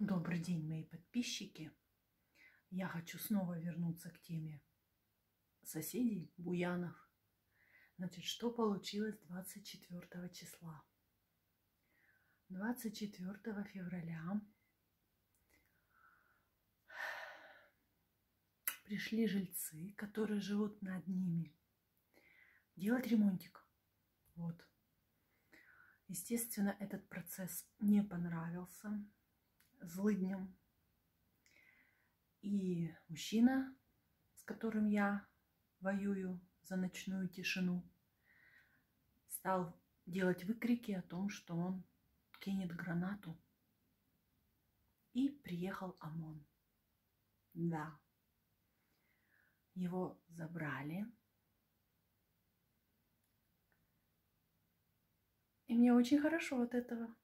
Добрый день, мои подписчики. Я хочу снова вернуться к теме соседей Буянов. Значит, что получилось 24 числа? 24 февраля пришли жильцы, которые живут над ними, делать ремонтик. Вот. Естественно, этот процесс не понравился злыдням. И мужчина, с которым я воюю за ночную тишину, стал делать выкрики о том, что он кинет гранату. И приехал ОМОН. Да. Его забрали. И мне очень хорошо от этого.